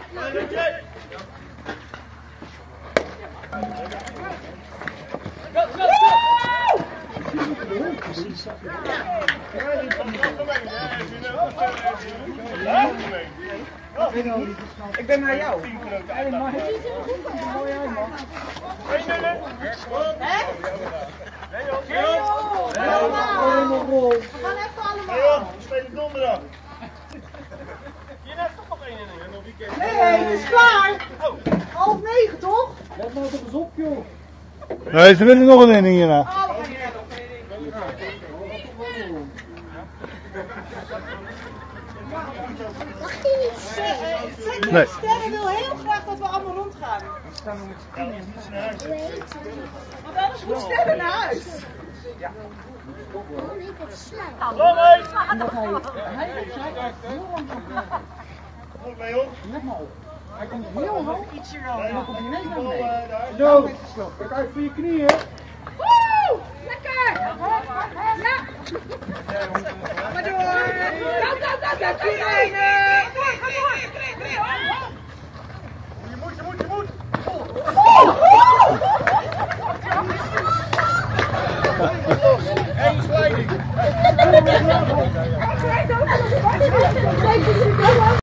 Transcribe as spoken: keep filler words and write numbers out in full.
Ik ben naar jou. Hey, man. Mooi uit, man. Hey, nee, nee. Hè? Nee, joh. We gaan even allemaal. Nee, joh. We spelen donderdag. Hier heeft toch nog één in een weekend. Nee, het is klaar. Half negen, toch? Let maar toch eens op, joh. Nee, ze willen nog een inning hierna. Oh, we gaan hier nog een. Mag je niet zeggen? Nee. Sterren wil heel graag dat we allemaal rondgaan. Want anders moet Sterren naar huis. Kom mee! En dat hij, hij heeft zij heel langzaam gaat. Goed, Leon. Let maar op. Hij komt heel hoog. En dan komt hij ineens naar beneden. Zo, kijk uit voor je knieën. Woe! Lekker! Ja! Maar door! Go, go, go, go, go! Ga door, ga door! Je moet, je moet, je moet! Eén sliding!